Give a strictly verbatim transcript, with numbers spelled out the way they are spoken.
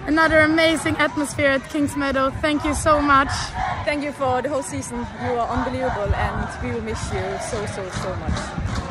Another amazing atmosphere at Kings Meadow. Thank you so much. Thank you for the whole season. You are unbelievable and we will miss you so, so, so much.